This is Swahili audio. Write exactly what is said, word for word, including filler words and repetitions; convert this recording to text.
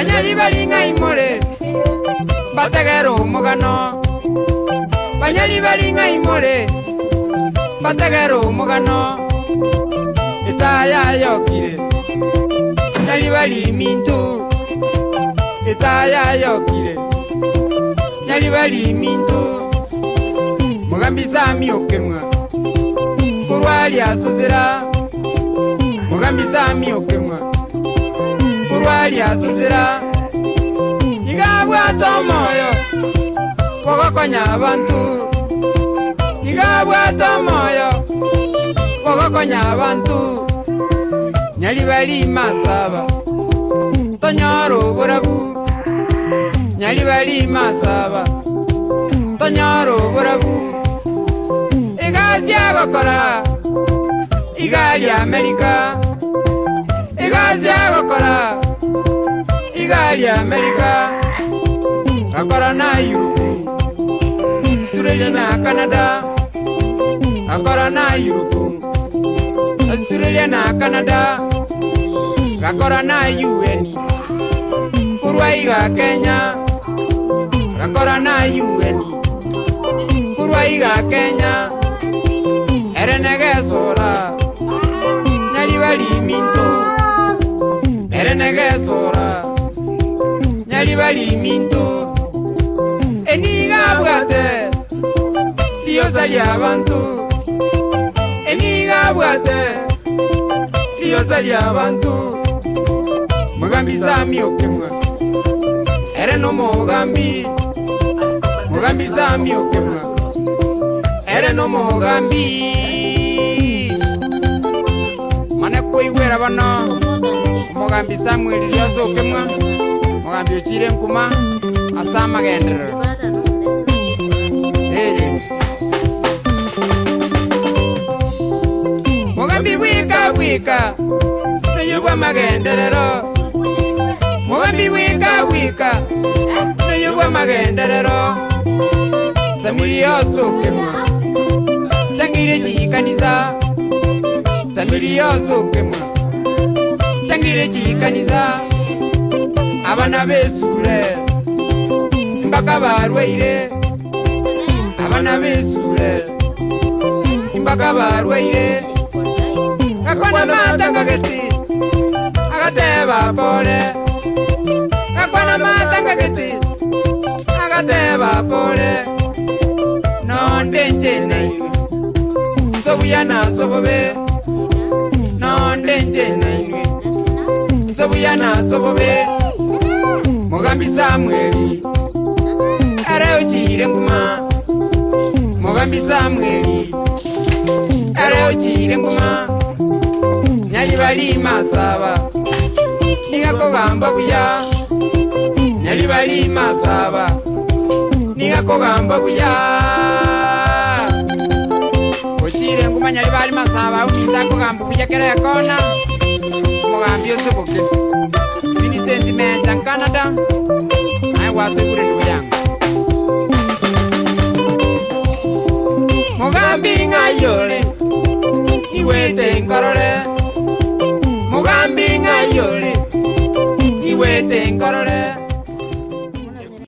Banyali balinga imole bategero umugano Banyali balinga imole bategero umugano Itaya yokire Nyali bali mintu Itaya yokire Nyali bali mintu Mugambi sami okemwa Kurwali asozera Mugambi sami okemwa Kurwali asozera Igabwa tomoyo Wogokonya abantu Igabwa tomoyo Wogokonya abantu Nyali bali masaba Tonyoro burabu Nyali bali masaba Tonyoro burabu Igazi agokora Igali Amerika Igazi agokora Igali Amerika Akora na Europe Australia na Canada Akora na Europe Australia na Canada Akora na U N Kurwaiga Kenya Akora na U N Kurwaiga Kenya Erenege sora Nyali bali minto Erenege sora Nyali bali minto Eniga bwate Liyozali abantu Eniga bwate Liyozali abantu Mugambi sami okemwa Ere no mugambi Mugambi sami okemwa Ere no mugambi Mane kuigwera bano Mugambi Samuel lyoso okemwa Mugambi ochire nkuma Asama gendera Ere Mugambi wika wika Nuyubwa magenderero Mugambi wika wika Nuyubwa magenderero Samiri yoso okemwa Changire jikanisa Samiri yoso okemwa Changire jikanisa Abana besule Mbaka barweire Abana besule Mbaka barweire Kakwana mata ngageti Agateba pole Kakwana mata ngageti Agateba pole Nonde njene Sobuya na sobobe Nonde njene Sobuya na sobobe Mugambi Samueli Ere ojire nguma Mugambi Samueli Ere ojire nguma Nyali bali masaba Niga kogamba buya Nyali bali masaba Niga kogamba buya Ochire nguma nyali bali masaba Unita kogamba buya kere kona Mugambi osoboke Mini sentiment in Canada I want to